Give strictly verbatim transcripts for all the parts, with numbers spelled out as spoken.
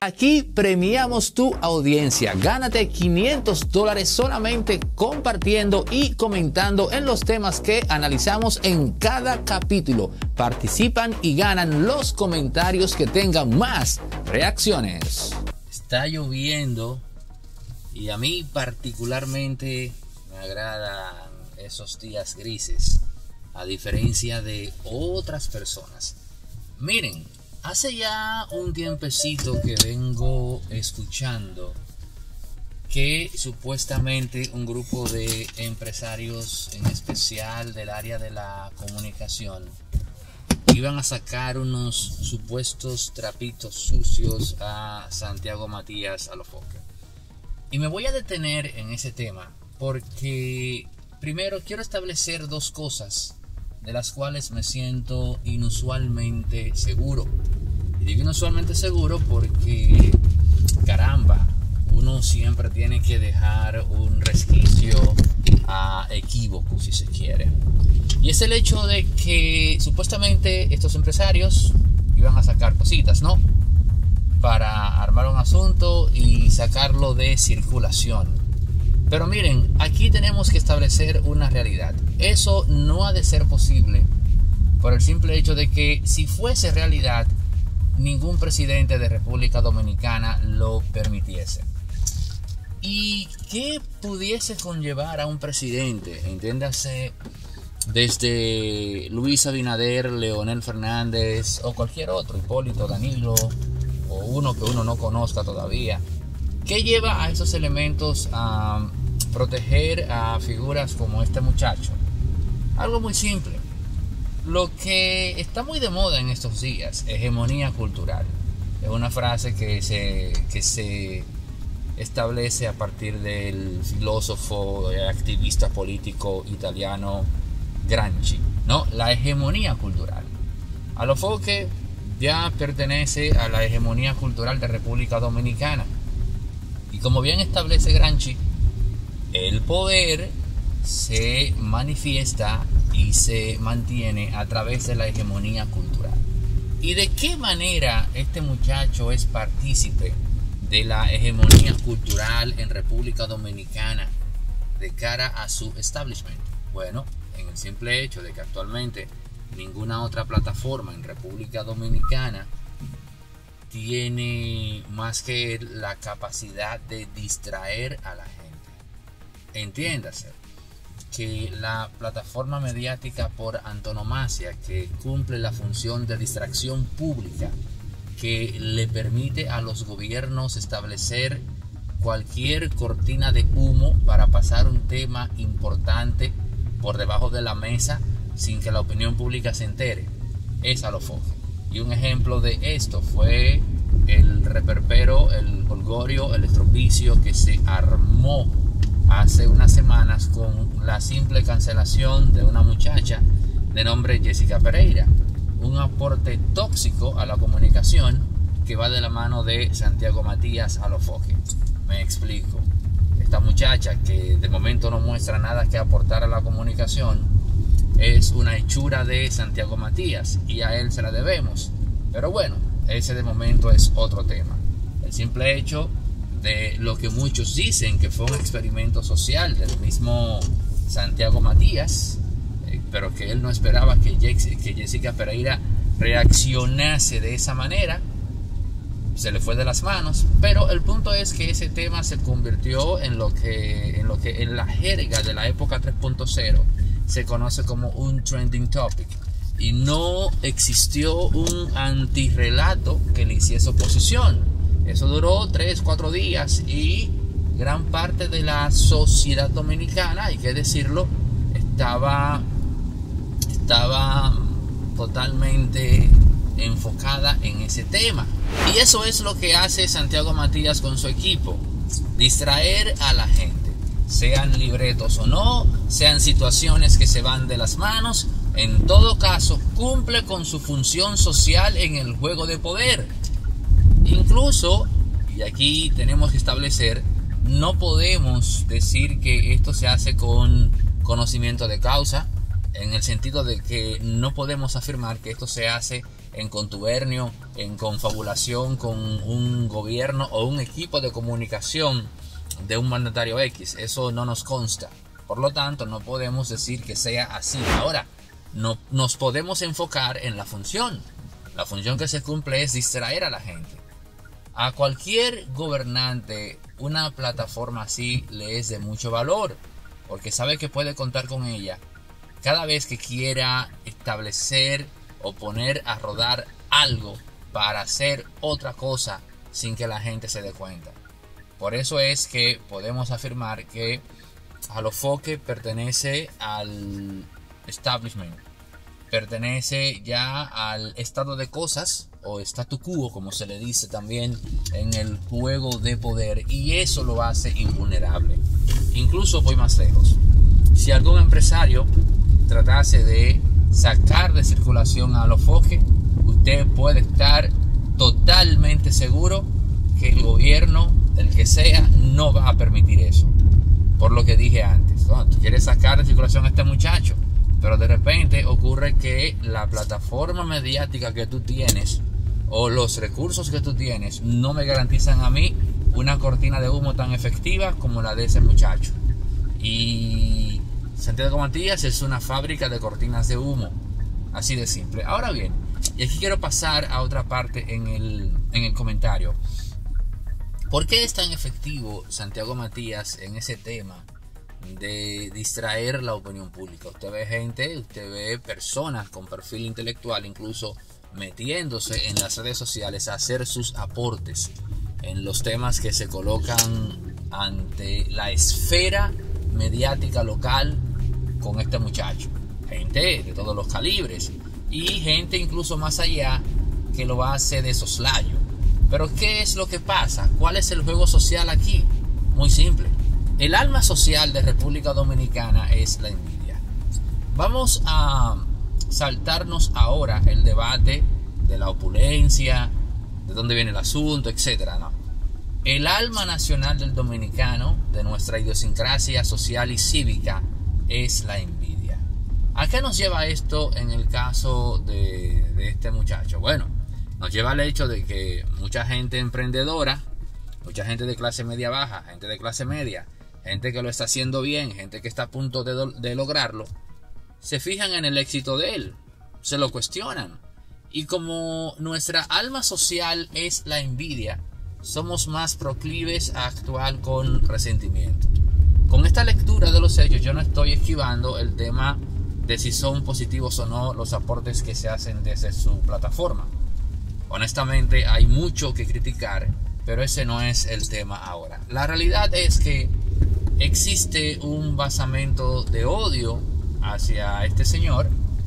Aquí premiamos tu audiencia. Gánate quinientos dólares solamente compartiendo y comentando en los temas que analizamos en cada capítulo. Participan y ganan los comentarios que tengan más reacciones. Está lloviendo y a mí particularmente me agradan esos días grises, a diferencia de otras personas. Miren, hace ya un tiempecito que vengo escuchando que supuestamente un grupo de empresarios, en especial del área de la comunicación, iban a sacar unos supuestos trapitos sucios a Santiago Matías Alofoque. Y me voy a detener en ese tema porque primero quiero establecer dos cosas de las cuales me siento inusualmente seguro. Y digo inusualmente seguro porque, caramba, uno siempre tiene que dejar un resquicio a equívoco, si se quiere. Y es el hecho de que supuestamente estos empresarios iban a sacar cositas, ¿no? Para armar un asunto y sacarlo de circulación. Pero miren, aquí tenemos que establecer una realidad. Eso no ha de ser posible por el simple hecho de que si fuese realidad, ningún presidente de República Dominicana lo permitiese. ¿Y qué pudiese conllevar a un presidente? Entiéndase, desde Luis Abinader, Leonel Fernández o cualquier otro, Hipólito, Danilo o uno que uno no conozca todavía. ¿Qué lleva a esos elementos a proteger a figuras como este muchacho? Algo muy simple. Lo que está muy de moda en estos días, hegemonía cultural. Es una frase que se, que se establece a partir del filósofo y activista político italiano Gramsci, ¿no? La hegemonía cultural. Alofoque ya pertenece a la hegemonía cultural de República Dominicana. Y como bien establece Gramsci, el poder se manifiesta y se mantiene a través de la hegemonía cultural. ¿Y de qué manera este muchacho es partícipe de la hegemonía cultural en República Dominicana de cara a su establishment? Bueno, en el simple hecho de que actualmente ninguna otra plataforma en República Dominicana tiene más que la capacidad de distraer a la gente. Entiéndase que la plataforma mediática por antonomasia, que cumple la función de distracción pública, que le permite a los gobiernos establecer cualquier cortina de humo para pasar un tema importante por debajo de la mesa sin que la opinión pública se entere, es Alofoque. Y un ejemplo de esto fue el reperpero, el holgorio, el estropicio que se armó hace unas semanas con la simple cancelación de una muchacha de nombre Jessica Pereira. Un aporte tóxico a la comunicación que va de la mano de Santiago Matías Alofoque. Me explico. Esta muchacha, que de momento no muestra nada que aportar a la comunicación, es una hechura de Santiago Matías y a él se la debemos. Pero bueno, ese de momento es otro tema. El simple hecho de lo que muchos dicen que fue un experimento social del mismo Santiago Matías, eh, pero que él no esperaba que, que Jessica Pereira reaccionase de esa manera, se le fue de las manos. Pero el punto es que ese tema se convirtió en lo que en, lo que en la jerga de la época tres punto cero se conoce como un trending topic, y no existió un antirrelato que le hiciese oposición. Eso duró tres, cuatro días y gran parte de la sociedad dominicana, hay que decirlo, estaba, estaba totalmente enfocada en ese tema. Y eso es lo que hace Santiago Matías con su equipo: distraer a la gente, sean libretos o no, sean situaciones que se van de las manos. En todo caso, cumple con su función social en el juego de poder. Incluso, y aquí tenemos que establecer, no podemos decir que esto se hace con conocimiento de causa, en el sentido de que no podemos afirmar que esto se hace en contubernio, en confabulación con un gobierno o un equipo de comunicación de un mandatario X. Eso no nos consta. Por lo tanto, no podemos decir que sea así. Ahora, no nos podemos enfocar en la función. La función que se cumple es distraer a la gente. A cualquier gobernante, una plataforma así le es de mucho valor, porque sabe que puede contar con ella cada vez que quiera establecer o poner a rodar algo para hacer otra cosa sin que la gente se dé cuenta. Por eso es que podemos afirmar que Alofoque pertenece al establishment, pertenece ya al estado de cosas o statu quo, como se le dice también en el juego de poder, y eso lo hace invulnerable. Incluso voy más lejos. Si algún empresario tratase de sacar de circulación a Alofoque, usted puede estar totalmente seguro que el gobierno, el que sea, no va a permitir eso. Por lo que dije antes, ¿no? Tú quieres sacar de circulación a este muchacho, pero de repente ocurre que la plataforma mediática que tú tienes o los recursos que tú tienes no me garantizan a mí una cortina de humo tan efectiva como la de ese muchacho. Y Santiago Matías es una fábrica de cortinas de humo, así de simple. Ahora bien, y aquí quiero pasar a otra parte en el, en el comentario. ¿Por qué es tan efectivo Santiago Matías en ese tema de distraer la opinión pública? Usted ve gente, usted ve personas con perfil intelectual incluso metiéndose en las redes sociales a hacer sus aportes en los temas que se colocan ante la esfera mediática local con este muchacho. Gente de todos los calibres y gente incluso más allá que lo hace de soslayo. Pero ¿qué es lo que pasa? ¿Cuál es el juego social aquí? Muy simple. El alma social de República Dominicana es la envidia. Vamos a saltarnos ahora el debate de la opulencia, de dónde viene el asunto, etcétera. No. El alma nacional del dominicano, de nuestra idiosincrasia social y cívica, es la envidia. ¿A qué nos lleva esto en el caso de, de este muchacho? Bueno, nos lleva al hecho de que mucha gente emprendedora, mucha gente de clase media baja, gente de clase media, gente que lo está haciendo bien, gente que está a punto de, do- de lograrlo, se fijan en el éxito de él, se lo cuestionan. Y como nuestra alma social es la envidia, somos más proclives a actuar con resentimiento. Con esta lectura de los hechos yo no estoy esquivando el tema de si son positivos o no los aportes que se hacen desde su plataforma. Honestamente hay mucho que criticar, pero ese no es el tema ahora. La realidad es que existe un basamento de odio hacia este señor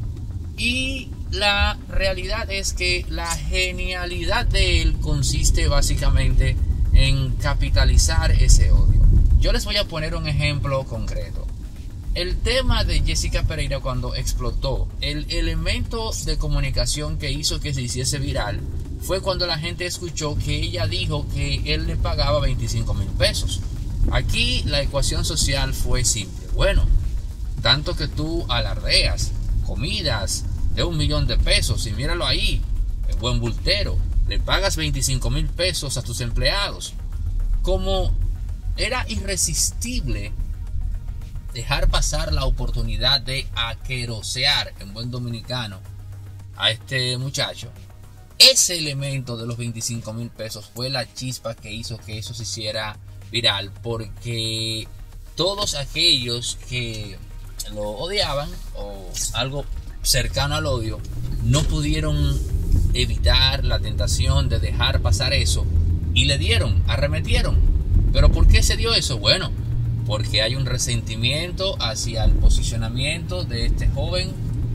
y la realidad es que la genialidad de él consiste básicamente en capitalizar ese odio. Yo les voy a poner un ejemplo concreto. El tema de Jessica Pereira cuando explotó, el elemento de comunicación que hizo que se hiciese viral fue cuando la gente escuchó que ella dijo que él le pagaba veinticinco mil pesos. Aquí la ecuación social fue simple. Bueno, tanto que tú alardeas comidas de un millón de pesos y míralo ahí, el buen bultero, le pagas veinticinco mil pesos a tus empleados. Como era irresistible dejar pasar la oportunidad de aquerosear en buen dominicano a este muchacho, ese elemento de los veinticinco mil pesos fue la chispa que hizo que eso se hiciera viral, porque todos aquellos que lo odiaban o algo cercano al odio no pudieron evitar la tentación de dejar pasar eso y le dieron, arremetieron. ¿Pero por qué se dio eso? Bueno, porque hay un resentimiento hacia el posicionamiento de este joven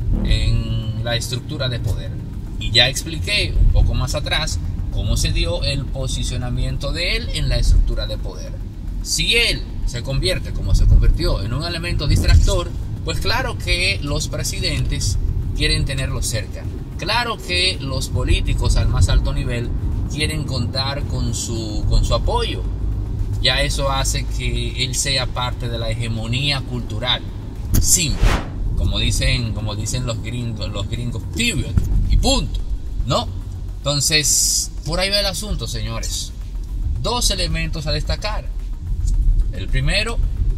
en la estructura de poder. Y ya expliqué un poco más atrás cómo se dio el posicionamiento de él en la estructura de poder. Si él se convierte, como se convirtió, en un elemento distractor, pues claro que los presidentes quieren tenerlo cerca. Claro que los políticos al más alto nivel quieren contar con su, con su apoyo. Ya eso hace que él sea parte de la hegemonía cultural. Simple. Como dicen, como dicen los gringos, los gringos, period. Y punto. ¿no? Entonces, por ahí va el asunto, señores. Dos elementos a destacar. El primero,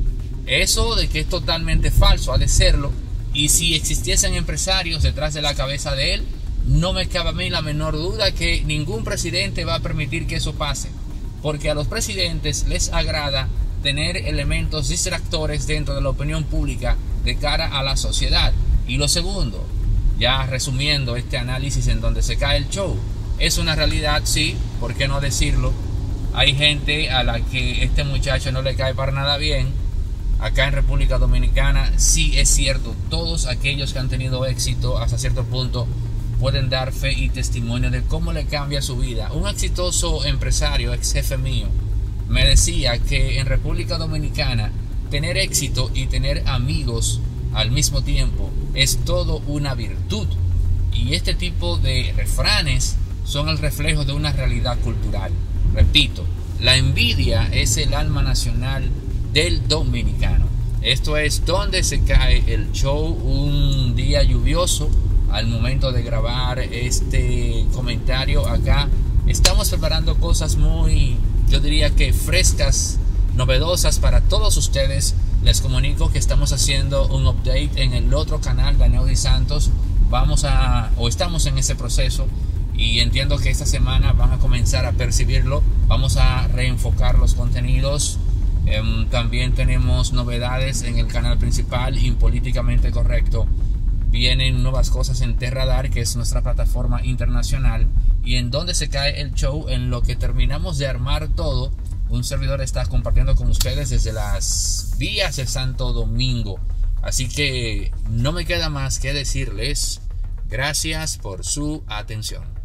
eso de que es totalmente falso, ha de serlo. Y si existiesen empresarios detrás de la cabeza de él, no me cabe a mí la menor duda que ningún presidente va a permitir que eso pase. Porque a los presidentes les agrada tener elementos distractores dentro de la opinión pública de cara a la sociedad. Y lo segundo, ya resumiendo este análisis en donde se cae el show, es una realidad, sí, ¿por qué no decirlo? Hay gente a la que este muchacho no le cae para nada bien. Acá en República Dominicana sí es cierto, todos aquellos que han tenido éxito hasta cierto punto pueden dar fe y testimonio de cómo le cambia su vida. Un exitoso empresario, ex jefe mío, me decía que en República Dominicana tener éxito y tener amigos al mismo tiempo es todo una virtud. Y este tipo de refranes son el reflejo de una realidad cultural. Repito, la envidia es el alma nacional del dominicano. Esto es donde se cae el show, un día lluvioso al momento de grabar este comentario acá. Estamos preparando cosas muy, yo diría que frescas, novedosas para todos ustedes. Les comunico que estamos haciendo un update en el otro canal, Daneudi Santos. Vamos a, o estamos en ese proceso, y entiendo que esta semana van a comenzar a percibirlo. Vamos a reenfocar los contenidos. Eh, también tenemos novedades en el canal principal, Impolíticamente Correcto. Vienen nuevas cosas en Terradar, que es nuestra plataforma internacional, y en donde se cae el show, en lo que terminamos de armar todo, un servidor está compartiendo con ustedes desde las vías de Santo Domingo. Así que no me queda más que decirles gracias por su atención.